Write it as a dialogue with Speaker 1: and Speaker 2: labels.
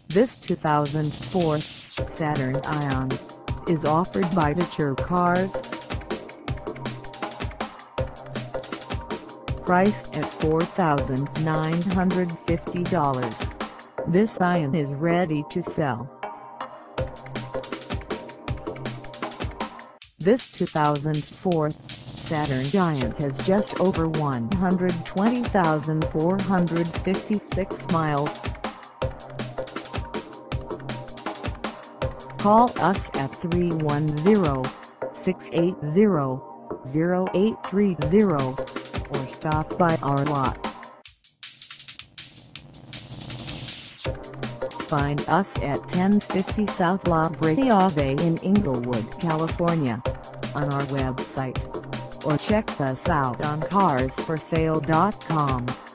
Speaker 1: This 2004 Saturn Ion is offered by Diture Cars. Priced at $4,950, this Ion is ready to sell. This 2004 Saturn Ion has just over 120,456 miles. Call us at 310-680-0830 or stop by our lot. Find us at 1050 South La Brea Ave in Inglewood, California, on our website, or check us out on carsforsale.com.